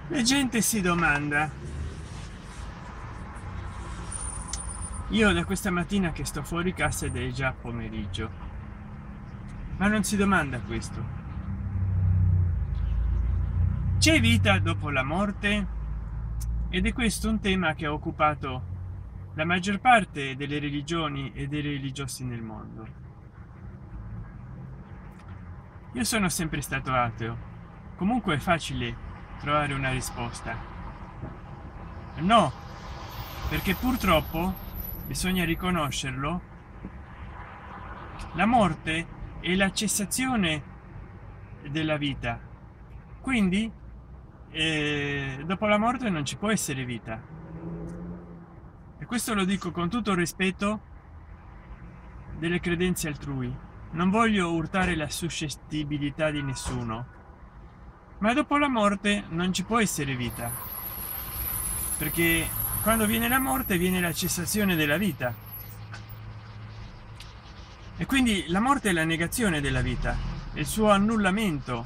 La gente si domanda, io da questa mattina che sto fuori casa ed è già pomeriggio, ma non si domanda questo: c'è vita dopo la morte? Ed è questo un tema che ha occupato la maggior parte delle religioni e dei religiosi nel mondo. Io sono sempre stato ateo, comunque è facile trovare una risposta: no, perché purtroppo, bisogna riconoscerlo, la morte è la cessazione della vita, quindi dopo la morte non ci può essere vita. E questo lo dico con tutto il rispetto delle credenze altrui, non voglio urtare la suscettibilità di nessuno, ma dopo la morte non ci può essere vita, perché quando viene la morte viene la cessazione della vita, e quindi la morte è la negazione della vita, il suo annullamento.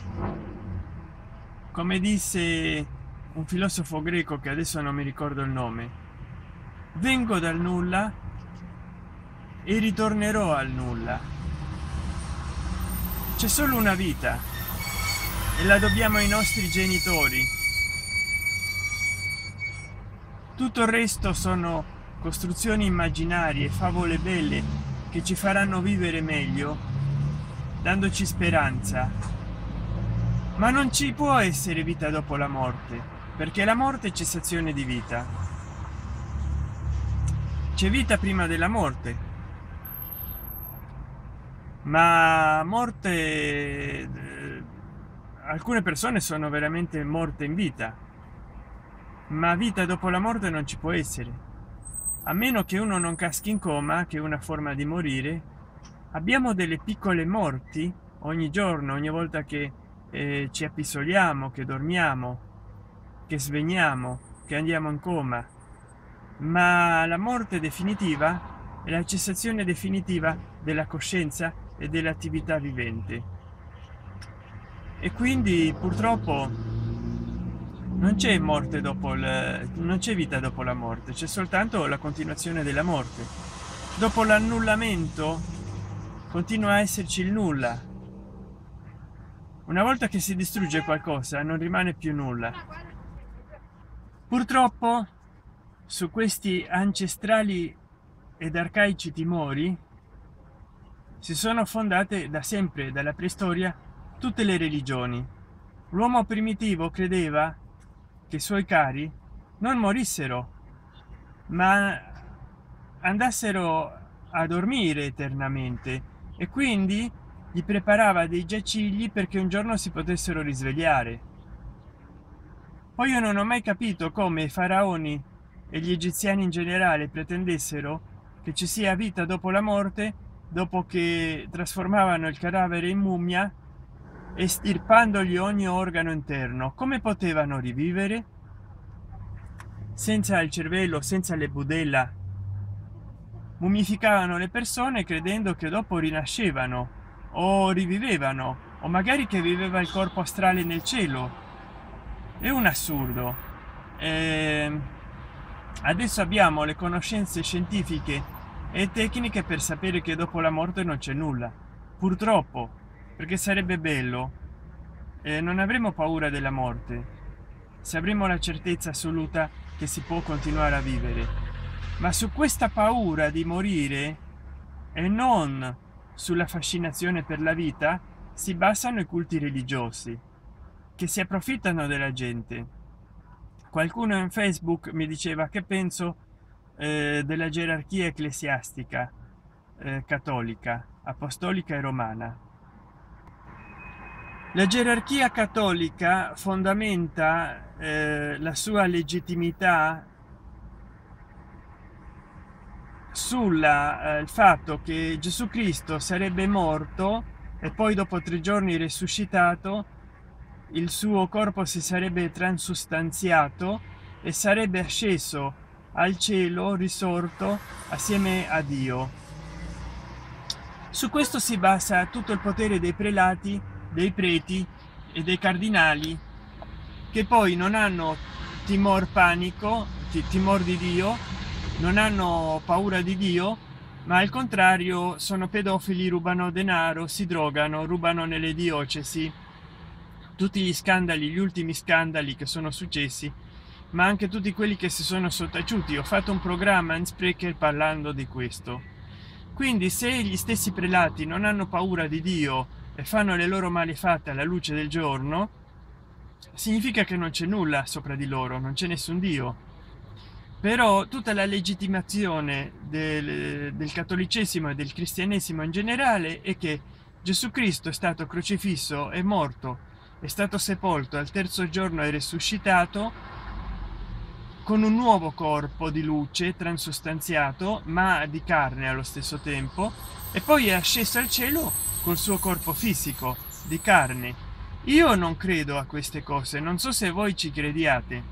Come disse un filosofo greco che adesso non mi ricordo il nome: vengo dal nulla e ritornerò al nulla. C'è solo una vita e la dobbiamo ai nostri genitori. Tutto il resto sono costruzioni immaginarie, favole belle che ci faranno vivere meglio, dandoci speranza. Ma non ci può essere vita dopo la morte, perché la morte è cessazione di vita. C'è vita prima della morte, ma morte, alcune persone sono veramente morte in vita, ma vita dopo la morte non ci può essere, a meno che uno non caschi in coma, che è una forma di morire. Abbiamo delle piccole morti ogni giorno, ogni volta che ci appisoliamo, che dormiamo, che svegniamo, che andiamo in coma, ma la morte definitiva è la cessazione definitiva della coscienza e dell'attività vivente. E quindi purtroppo non c'è morte dopo non c'è vita dopo la morte, c'è soltanto la continuazione della morte. Dopo l'annullamento continua a esserci il nulla. Una volta che si distrugge qualcosa non rimane più nulla. Purtroppo su questi ancestrali ed arcaici timori si sono fondate da sempre, dalla preistoria, tutte le religioni. L'uomo primitivo credeva che i suoi cari non morissero, ma andassero a dormire eternamente, e quindi gli preparava dei giacigli perché un giorno si potessero risvegliare. Poi io non ho mai capito come i faraoni e gli egiziani in generale pretendessero che ci sia vita dopo la morte, dopo che trasformavano il cadavere in mummia, estirpandogli ogni organo interno. Come potevano rivivere senza il cervello, senza le budella? Mummificavano le persone credendo che dopo rinascevano o rivivevano, o magari che viveva il corpo astrale nel cielo. È un assurdo. Adesso abbiamo le conoscenze scientifiche e tecniche per sapere che dopo la morte non c'è nulla, purtroppo, perché sarebbe bello. Non avremo paura della morte se avremo la certezza assoluta che si può continuare a vivere, ma su questa paura di morire e non sulla fascinazione per la vita si basano i culti religiosi, che si approfittano della gente. Qualcuno in Facebook mi diceva: che penso della gerarchia ecclesiastica cattolica, apostolica e romana. La gerarchia cattolica fondamenta la sua legittimità sul fatto che Gesù Cristo sarebbe morto e poi dopo 3 giorni risuscitato, il suo corpo si sarebbe transustanziato e sarebbe asceso al cielo, risorto assieme a Dio. Su questo si basa tutto il potere dei prelati, dei preti e dei cardinali, che poi non hanno timor panico, timor di Dio, non hanno paura di Dio, ma al contrario sono pedofili, rubano denaro, si drogano, rubano nelle diocesi. Tutti gli scandali, gli ultimi scandali che sono successi, ma anche tutti quelli che si sono sottaciuti. Ho fatto un programma in Spreaker parlando di questo. Quindi se gli stessi prelati non hanno paura di Dio e fanno le loro malefatte alla luce del giorno, significa che non c'è nulla sopra di loro, non c'è nessun Dio. Però tutta la legittimazione del cattolicesimo e del cristianesimo in generale è che Gesù Cristo è stato crocifisso, è morto, è stato sepolto, al terzo giorno è risuscitato con un nuovo corpo di luce transustanziato ma di carne allo stesso tempo, e poi è asceso al cielo col suo corpo fisico di carne. Io non credo a queste cose, non so se voi ci crediate.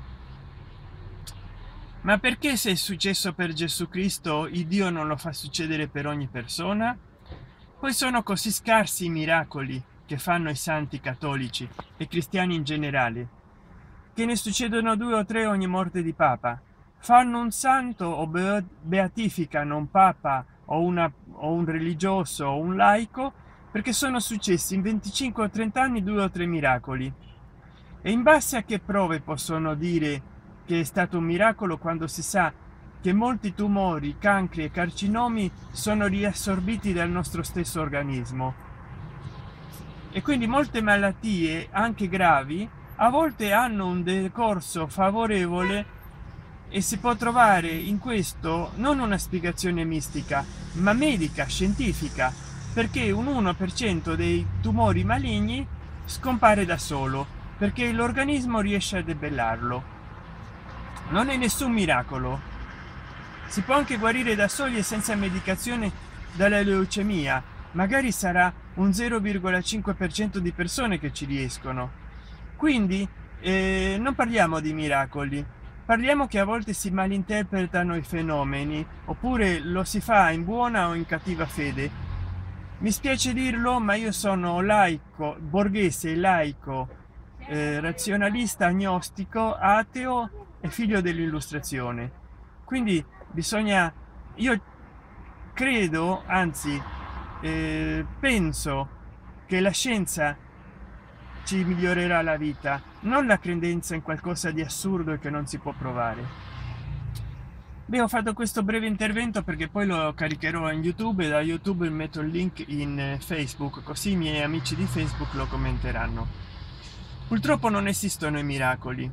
Ma perché, se è successo per Gesù Cristo, il Dio non lo fa succedere per ogni persona? Poi sono così scarsi i miracoli che fanno i santi cattolici e cristiani in generale, che ne succedono 2 o 3 ogni morte di papa. Fanno un santo o beatificano un papa o un religioso o un laico perché sono successi in 25 o 30 anni 2 o 3 miracoli. E in base a che prove possono dire che è stato un miracolo, quando si sa che molti tumori, cancri e carcinomi sono riassorbiti dal nostro stesso organismo? E quindi molte malattie, anche gravi, a volte hanno un decorso favorevole, e si può trovare in questo non una spiegazione mistica, ma medica, scientifica, perché un 1% dei tumori maligni scompare da solo, perché l'organismo riesce a debellarlo. Non è nessun miracolo. Si può anche guarire da soli e senza medicazione dalla leucemia. Magari sarà un 0,5% di persone che ci riescono. Quindi non parliamo di miracoli, parliamo che a volte si malinterpretano i fenomeni, oppure lo si fa in buona o in cattiva fede. Mi spiace dirlo, ma io sono laico, borghese, laico, razionalista, agnostico, ateo e figlio dell'illustrazione. Quindi io credo, anzi penso che la scienza ci migliorerà la vita, non la credenza in qualcosa di assurdo e che non si può provare. Beh, ho fatto questo breve intervento perché poi lo caricherò in YouTube, e da YouTube metto il link in Facebook, così i miei amici di Facebook lo commenteranno. Purtroppo non esistono i miracoli,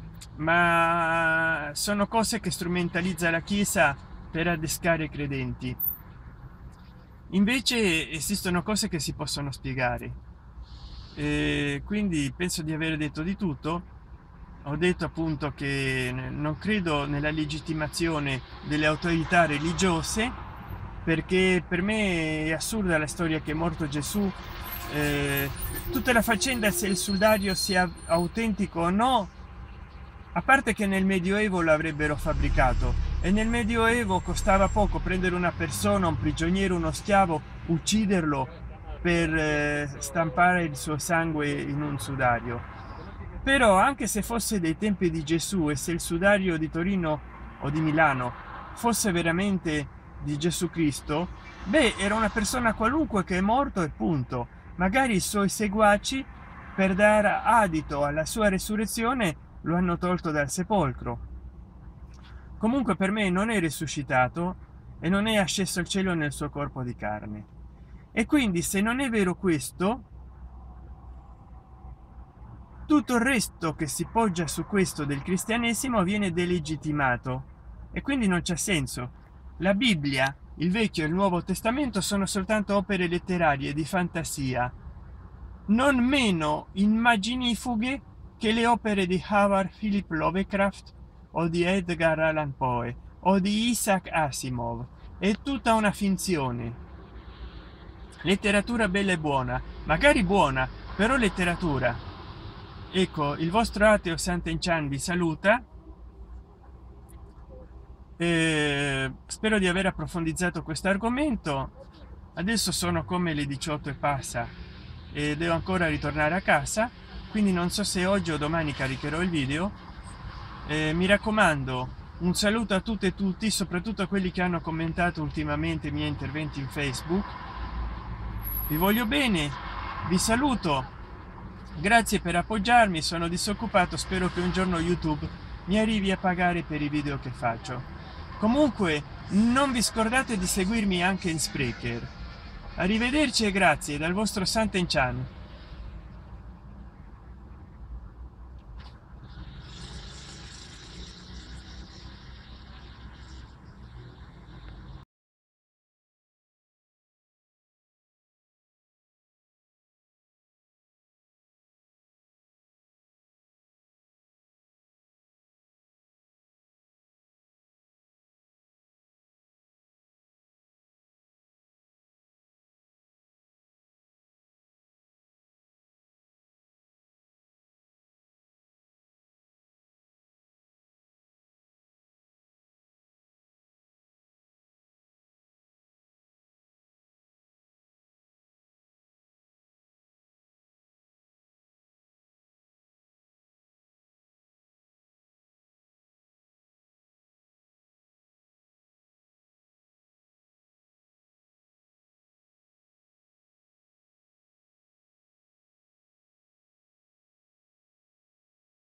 ma sono cose che strumentalizza la Chiesa per adescare i credenti. Invece esistono cose che si possono spiegare. Quindi penso di aver detto di tutto. Ho detto appunto che non credo nella legittimazione delle autorità religiose, perché per me è assurda la storia che è morto Gesù. Tutta la faccenda, se il sudario sia autentico o no, a parte che nel Medioevo l'avrebbero fabbricato, e nel Medioevo costava poco prendere una persona, un prigioniero, uno schiavo, ucciderlo per stampare il suo sangue in un sudario. Però anche se fosse dei tempi di Gesù, e se il sudario di Torino o di Milano fosse veramente di Gesù Cristo, beh, era una persona qualunque che è morto e punto. Magari i suoi seguaci, per dare adito alla sua resurrezione, lo hanno tolto dal sepolcro. Comunque per me non è risuscitato e non è asceso al cielo nel suo corpo di carne. E quindi, se non è vero questo, tutto il resto che si poggia su questo del cristianesimo viene delegittimato, e quindi non c'è senso. La Bibbia, il Vecchio e il Nuovo Testamento sono soltanto opere letterarie di fantasia, non meno immaginifughe che le opere di Howard Philip Lovecraft o di Edgar Allan Poe o di Isaac Asimov. È tutta una finzione. Letteratura bella e buona, magari buona, però letteratura. Ecco, il vostro ateo Sant'Enchan vi saluta. Spero di aver approfondito questo argomento. Adesso sono come le 18 e passa e devo ancora ritornare a casa, quindi non so se oggi o domani caricherò il video. Mi raccomando, un saluto a tutte e tutti, soprattutto a quelli che hanno commentato ultimamente i miei interventi in Facebook. Vi voglio bene, vi saluto, grazie per appoggiarmi. Sono disoccupato, spero che un giorno YouTube mi arrivi a pagare per i video che faccio. Comunque non vi scordate di seguirmi anche in Spreaker. Arrivederci e grazie dal vostro Santen Chan.